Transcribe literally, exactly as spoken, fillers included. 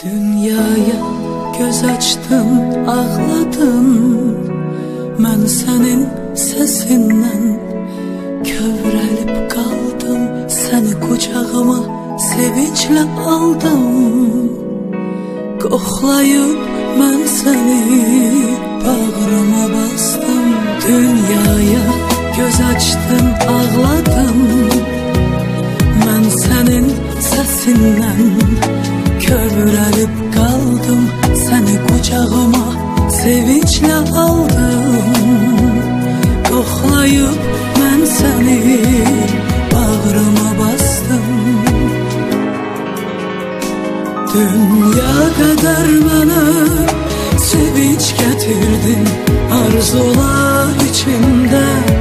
Dünyaya göz açtım, ağladım. Mən sənin səsindən kövrəlib qaldım. Səni qucağıma sevinclə aldım. Qoxlayıb mən səni bağrıma bastım. Dünyaya göz açdım, ağladım. Mən sənin səsindən kövrəlib qaldım. Səni qucağıma sevinclə aldım. Qoxlayıb mən səni bağrıma bastım. Dünya qədər mənə sevinç gətirdin. Arzular içimdə